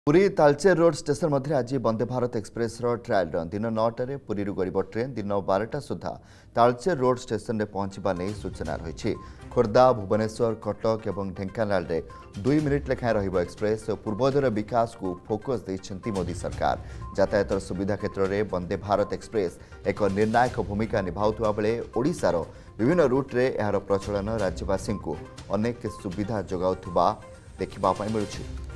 Puri Talcher road station मध्य आज Vande Bharat express trial run दिन 9 पुरी गरीब ट्रेन दिन 12टा सुधा तालचेर रोड स्टेशन में पहुंचा नहीं सूचना रही। खोर्धा भुवनेश्वर कटक और ढेंकानाल में 2 मिनिट लेखाएं रहिबो एक्सप्रेस और पूर्वोदर विकास को फोकस देइछंती मोदी सरकार। यातायात सुविधा क्षेत्र में वंदे भारत एक्सप्रेस एक निर्णायक भूमिका निभाउथुवा बेले ओडिशार विभिन्न रूट्रे यार प्रचलन राज्यवासी को अनेक सुविधा जोगाउथुवा देखिबा पई मिलुछि।